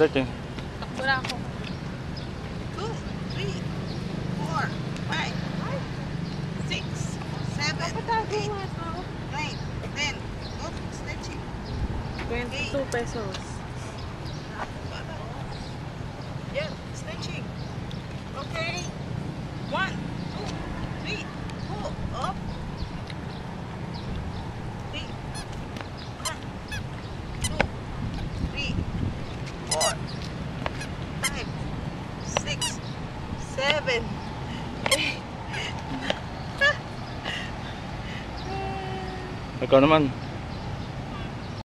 Stretching. Takbo na ako. 2, 3, 4, 5, 6, 7, 8, 9, 10. Oh, stretching. 22 pesos. Yeah, stretching. Okay. 1, 2, 3, 4, up. 3, 1, 2, 3, 4, 5, 6, 7, 8. Ikaw naman.